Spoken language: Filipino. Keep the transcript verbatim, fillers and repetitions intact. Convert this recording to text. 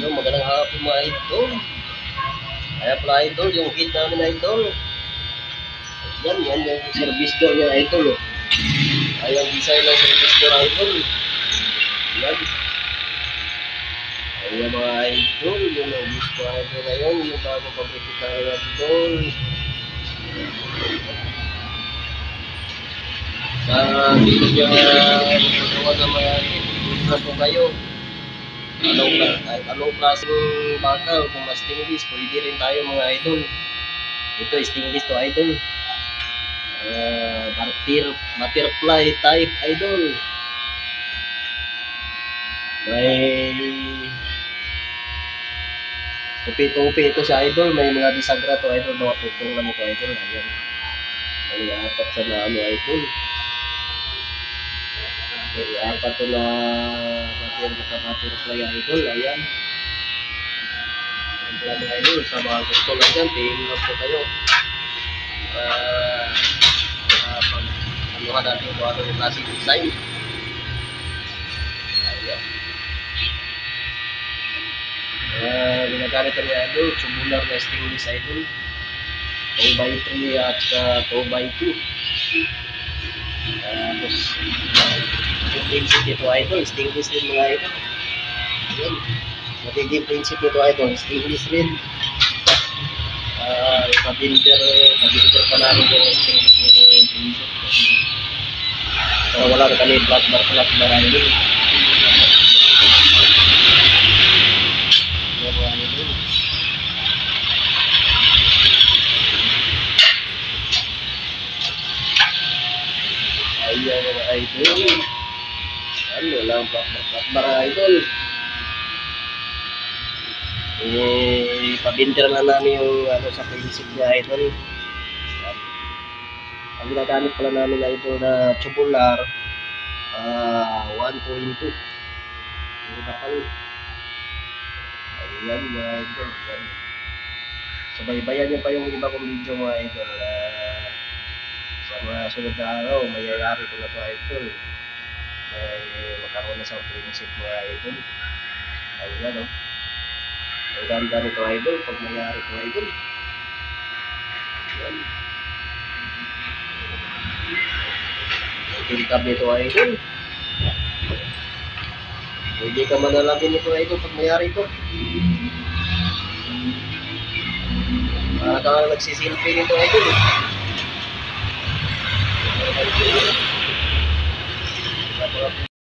Yung magandang hapon mga idol. Kaya pala idol, yung kit namin idol. Yan, yan yung service door niya idol. Ay, ang design ng service door idol. Yan. Ayan mga idol, yung nabis ko idol ngayon, yung bago pagkikita ng idol. Sa video niya magagawa ng mga idol po kayo. Anong, anong klaseng bakal, kung mas stainless, pwede rin tayo mga idol. Ito stainless to idol. Uh, butter, butterfly type idol. May tupi-tupi ito sa idol. May mga bisagra to idol. Mga putong lang ito idol. Ayan. May apat sa nami idol. May apat to na butterfly idol. Ayan. Ayan pala mga idol. Sa mga gusto lang dyan, tingin lang po kayo. Uh, uh, pag anuhan natin kung ano yung klaseng design. Ayan. Uh, ginagamit ang idol, tubular na stainless idol, two by three at uh, two by two. Tapos yung prinsip nito idol, stainless din mga idol. Ayan, magiging prinsip nito idol, stainless rin. Uh, pabinder, pabinder pa namin yung stainless nito yung prinsip. Pero wala na kami flat bar, flat bar idol. Ayan mga idol. Ano lang pakbar idol. Eh, pabinter na namin yung ano sa prinsip niya idol. Ang ginagamit pala namin idol na tubular uh, one point two. Yung kapal. Ayan mga idol. Ayan. Subaybayan niyo pa yung iba kong video mga idol. Uh, sa mga sunod na araw, mayayari ko na ito idol. May magkaroon na sa prinsip mga idol. Ayan o. Oh. Ang ganda nito idol pag mayayari ko idol. Ayan. Ang tingkab nito idol. Pwede ka manalapin nito idol pag mayayari ito. Para ka nagsisilpi nito idol. Thank you.